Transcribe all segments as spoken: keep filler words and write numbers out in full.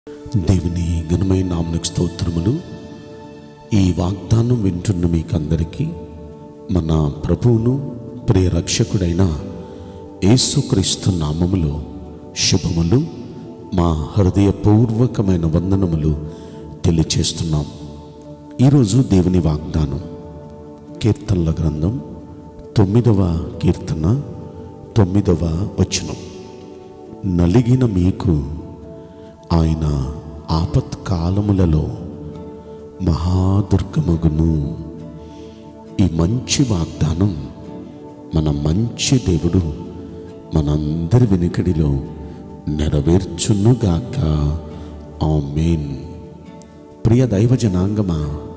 దేవుని ఘనమైన నామమునకు స్తోత్రములు. ఈ వాగ్దానం వింటున్న మీకందరికీ మన ప్రభువును ప్రియ రక్షకుడైన యేసుక్రీస్తు నామములో శుభములు, మా హృదయపూర్వకమైన వందనములు తెలియచేస్తున్నాం. ఈరోజు దేవుని వాగ్దానం కీర్తనల గ్రంథం తొమ్మిదవ కీర్తన తొమ్మిదవ వచనం. నలిగిన మీకు ఆయన ఆపత్కాలములలో మహాదుర్గమగును. ఈ మంచి వాగ్దానం మన మంచి దేవుడు మనందరి వెనుకడిలో నెరవేర్చునుగాక. ఆమేన్. ప్రియ దైవ జనాంగమా,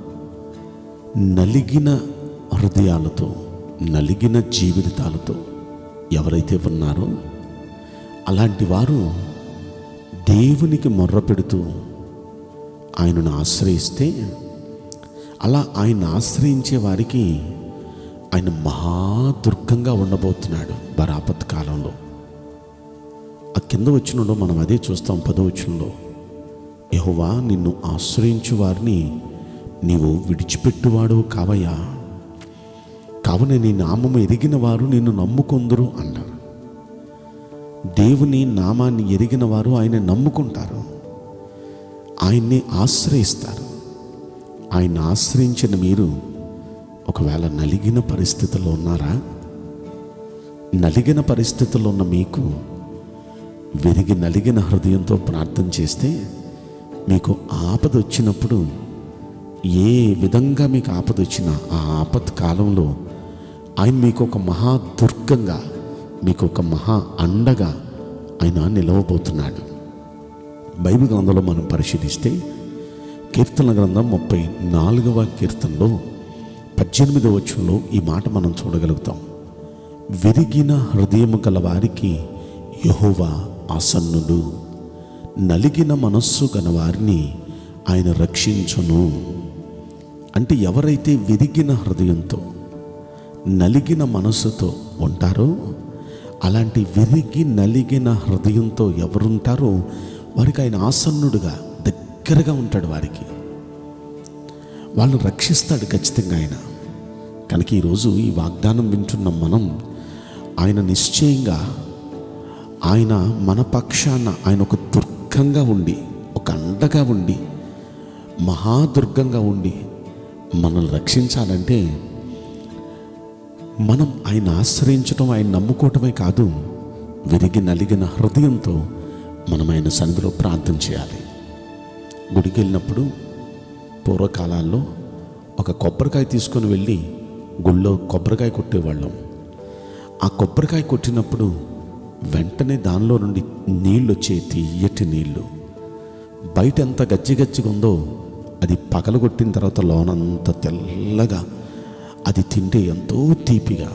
నలిగిన హృదయాలతో, నలిగిన జీవితాలతో ఎవరైతే ఉన్నారో అలాంటి వారు దేవునికి మొర్ర పెడుతూ ఆయనను ఆశ్రయిస్తే, అలా ఆయన ఆశ్రయించే వారికి ఆయన మహాదుర్గంగా ఉండబోతున్నాడు బరాపత్ కాలంలో. ఆ కింద వచనంలో మనం అదే చూస్తాం. పదో వచనంలో, యెహోవా నిన్ను ఆశ్రయించు వారిని నీవు విడిచిపెట్టువాడు కావయ్యా, కావున నీ నామము ఎరిగిన వారు నిన్ను నమ్ముకొందురు అన్నారు. దేవుని నామాన్ని ఎరిగిన వారు ఆయన నమ్ముకుంటారు, ఆయన్ని ఆశ్రయిస్తారు. ఆయన ఆశ్రయించిన మీరు ఒకవేళ నలిగిన పరిస్థితుల్లో ఉన్నారా? నలిగిన పరిస్థితుల్లో ఉన్న మీకు విరిగి నలిగిన హృదయంతో ప్రార్థన చేస్తే, మీకు ఆపద వచ్చినప్పుడు, ఏ విధంగా మీకు ఆపద వచ్చినా ఆ ఆపత్ కాలంలో ఆయన మీకు ఒక మహాదుర్గంగా, మీకు ఒక మహా అండగా ఆయన నిలవబోతున్నాడు. బైబిల్ గ్రంథంలో మనం పరిశీలిస్తే కీర్తన గ్రంథం ముప్పై నాలుగవ కీర్తనలో పద్దెనిమిదవ వచనంలో ఈ మాట మనం చూడగలుగుతాం. విరిగిన హృదయము గల వారికి యెహోవా ఆసన్నుడు, నలిగిన మనస్సు గల వారిని ఆయన రక్షించును. అంటే ఎవరైతే విరిగిన హృదయంతో, నలిగిన మనస్సుతో ఉంటారో, అలాంటి విరిగి నలిగిన హృదయంతో ఎవరుంటారో వారికి ఆయన ఆసన్నుడుగా, దగ్గరగా ఉంటాడు. వారికి వాళ్ళని రక్షిస్తాడు ఖచ్చితంగా ఆయన. కనుక ఈరోజు ఈ వాగ్దానం వింటున్న మనం, ఆయన నిశ్చయంగా ఆయన మన పక్షాన ఆయన ఒక దుర్గంగా ఉండి, ఒక అండగా ఉండి, మహాదుర్గంగా ఉండి మనల్ని రక్షించాలంటే మనం ఆయన ఆశ్రయించడం, ఆయన నమ్ముకోవటమే కాదు, విరిగి నలిగిన హృదయంతో మనం ఆయన సన్నిధిలో ప్రార్థన చేయాలి. గుడికి వెళ్ళినప్పుడు పూర్వకాలాల్లో ఒక కొబ్బరికాయ తీసుకొని వెళ్ళి గుళ్ళో కొబ్బరికాయ కొట్టేవాళ్ళం. ఆ కొబ్బరికాయ కొట్టినప్పుడు వెంటనే దానిలో నుండి నీళ్ళు వచ్చే, తీయటి నీళ్ళు. బయట ఎంత గజ్జి గజ్జిగా ఉందో అది పగలగొట్టిన తర్వాత లోనంత తెల్లగా, అది తింటే ఎంతో తీపిగా,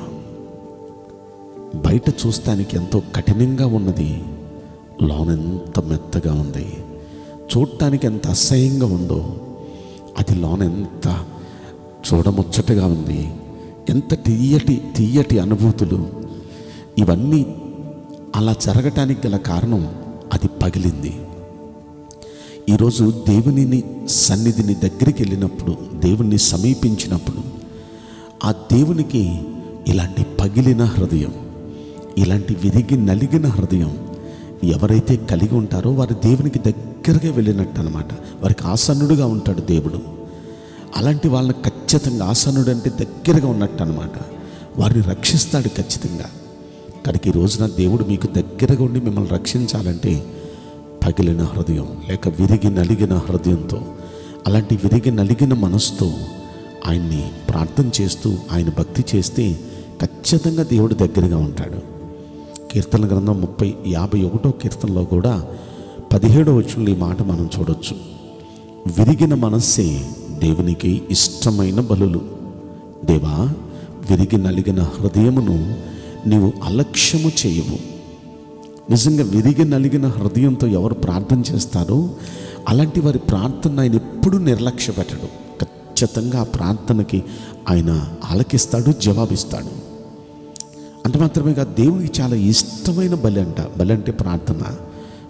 బయట చూస్తానికి ఎంతో కఠినంగా ఉన్నది, లోనెంత మెత్తగా ఉంది. చూడటానికి ఎంత అసహ్యంగా ఉందో అది లోనెంత చూడముచ్చటగా ఉంది. ఎంత తీయటి తీయటి అనుభూతులు. ఇవన్నీ అలా జరగటానికి గల కారణం అది పగిలింది. ఈరోజు దేవుని సన్నిధిని దగ్గరికి వెళ్ళినప్పుడు, దేవుణ్ణి సమీపించినప్పుడు, ఆ దేవునికి ఇలాంటి పగిలిన హృదయం, ఇలాంటి విరిగి నలిగిన హృదయం ఎవరైతే కలిగి ఉంటారో వారు దేవునికి దగ్గరగా వెళ్ళినట్టు అన్నమాట. వారికి ఆసన్నుడుగా ఉంటాడు దేవుడు. అలాంటి వాళ్ళని ఖచ్చితంగా, ఆసన్నుడు అంటే దగ్గరగా ఉన్నట్టు అన్నమాట. వారిని రక్షిస్తాడు ఖచ్చితంగా. కనుక ఈ రోజున దేవుడు మీకు దగ్గరగా ఉండి మిమ్మల్ని రక్షించాలంటే పగిలిన హృదయం లేక విరిగి నలిగిన హృదయంతో, అలాంటి విరిగి నలిగిన మనసుతో ఆయన్ని ప్రార్థన చేస్తూ ఆయన భక్తి చేస్తే ఖచ్చితంగా దేవుడు దగ్గరగా ఉంటాడు. కీర్తన గ్రంథం ముప్పై యాభై ఒకటో కీర్తనలో కూడా పదిహేడో వచనంలో ఈ మాట మనం చూడొచ్చు. విరిగిన మనస్సే దేవునికి ఇష్టమైన బలులు. దేవా, విరిగి నలిగిన హృదయమును నీవు అలక్ష్యము చేయవు. నిజంగా విరిగి నలిగిన హృదయంతో ఎవరు ప్రార్థన చేస్తారో అలాంటి వారి ప్రార్థన ఆయన ఎప్పుడూ నిర్లక్ష్య పెట్టడు. ఖచ్చితంగా ఆ ప్రార్థనకి ఆయన ఆలకిస్తాడు, జవాబిస్తాడు. అంత మాత్రమే కాదు, దేవునికి చాలా ఇష్టమైన బలి అంట. బలి అంటే ప్రార్థన.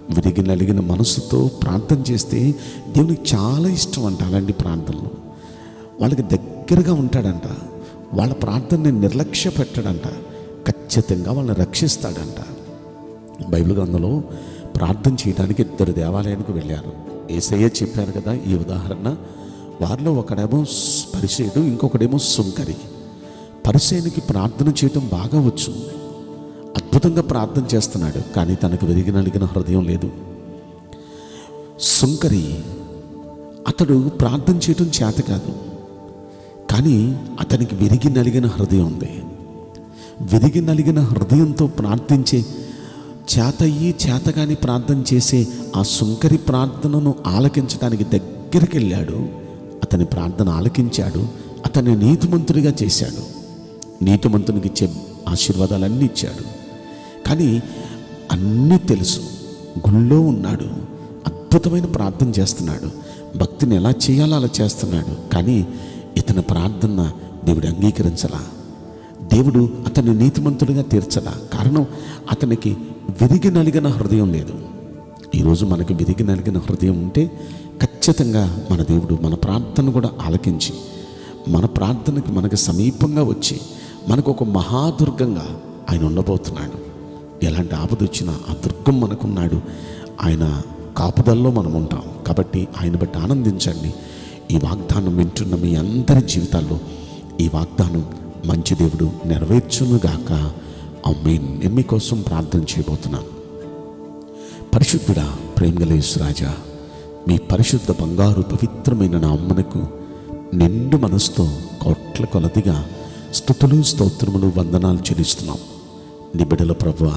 విరిగి నలిగిన మనసుతో ప్రార్థన చేస్తే దేవునికి చాలా ఇష్టం అంట. అలాంటి ప్రార్థనలు వాళ్ళకి దగ్గరగా ఉంటాడంట. వాళ్ళ ప్రార్థనని నిర్లక్ష్య పెట్టడంట. ఖచ్చితంగా వాళ్ళని రక్షిస్తాడంట. బైబిల్ గ్రంథంలో ప్రార్థన చేయడానికి ఇద్దరు దేవాలయానికి వెళ్ళారు. యేసయ్య చెప్పారు కదా ఈ ఉదాహరణ. వారిలో ఒకడేమో పరిసేయుడు, ఇంకొకడేమో సుంకరి. పరిసేయునికి ప్రార్థన చేయటం బాగా వచ్చు, అద్భుతంగా ప్రార్థన చేస్తున్నాడు, కానీ తనకు విరిగి నలిగిన హృదయం లేదు. సుంకరి అతడు ప్రార్థన చేయటం చేత కాదు, కానీ అతనికి విరిగి నలిగిన హృదయం ఉంది. విరిగి నలిగిన హృదయంతో ప్రార్థించే చేతయ్యి చేతగాని ప్రార్థన చేసే ఆ సుంకరి ప్రార్థనను ఆలకించడానికి దగ్గరికి వెళ్ళాడు. అతని ప్రార్థన ఆలకించాడు, అతన్ని నీతిమంతుడిగా చేశాడు, నీతిమంతునికి ఇచ్చే ఆశీర్వాదాలన్నీ ఇచ్చాడు. కానీ అన్నీ తెలుసు, గుళ్ళో ఉన్నాడు, అద్భుతమైన ప్రార్థన చేస్తున్నాడు, భక్తిని ఎలా చేయాలో అలా చేస్తున్నాడు. కానీ ఇతని ప్రార్థన దేవుడు అంగీకరించలా, దేవుడు అతన్ని నీతిమంతుడిగా తీర్చలా. కారణం అతనికి విరిగి నలిగిన హృదయం లేదు. ఈరోజు మనకి విరిగి నలిగిన హృదయం ఉంటే ఖచ్చితంగా మన దేవుడు మన ప్రార్థన కూడా ఆలకించి మన ప్రార్థనకి మనకు సమీపంగా వచ్చి మనకు ఒక మహాదుర్గంగా ఆయన ఉండబోతున్నాడు. ఎలాంటి ఆపద వచ్చినా ఆ దుర్గం మనకున్నాడు. ఆయన కాపుదల్లో మనం ఉంటాం. కాబట్టి ఆయన బట్టి ఆనందించండి. ఈ వాగ్దానం వింటున్న మీ అందరి జీవితాల్లో ఈ వాగ్దానం మంచి దేవుడు నెరవేర్చునుగాక. ఆమేన్. నేను మీకోసం ప్రార్థన చేయబోతున్నాను. పరిశుద్ధుడా, ప్రేమగల యేసురాజా, మీ పరిశుద్ధ బంగారు పవిత్రమైన నామమునకు నిండు మనసుతో కోట్ల కొలదిగా స్తుతులు స్తోత్రములు వందనాలు చెల్లిస్తున్నాం. నీ బిడ్డల ప్రభువా,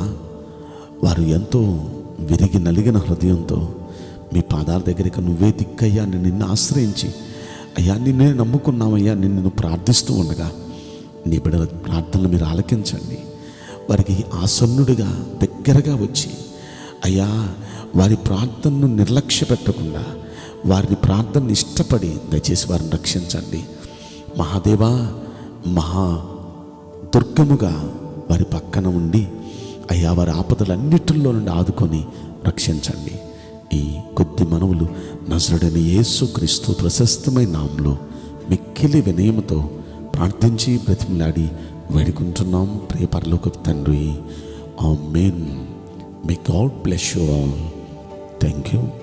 వారు ఎంతో విరిగి నలిగిన హృదయంతో మీ పాదాల దగ్గరికి నువ్వే దిక్కయ్యా అని నిన్ను ఆశ్రయించి అయ్యా నిన్నే నమ్ముకున్నామయ్యా నిన్ను ప్రార్థిస్తూ ఉండగా నీ బిడ్డల ప్రార్థనలు మీరు ఆలకించండి. వారికి ఆసన్నుడిగా దగ్గరగా వచ్చి అయ్యా వారి ప్రార్థనను నిర్లక్ష్య పెట్టకుండా వారిని ప్రార్థనను ఇష్టపడి దయచేసి వారిని రక్షించండి. మహాదేవా, మహా దుర్గముగా వారి పక్కన ఉండి అయ్యా వారి ఆపదలన్నిటిలో నుండి ఆదుకొని రక్షించండి. ఈ కొద్ది మనవులు నజరుడైన యేసుక్రీస్తు ప్రశస్తమైన నామములో మిక్కిలి వినయముతో ప్రార్థించి బ్రతిమలాడి వేడుకుంటున్నాం ప్రియ పరలోకపు తండ్రి. Amen. May God bless you all. Thank you.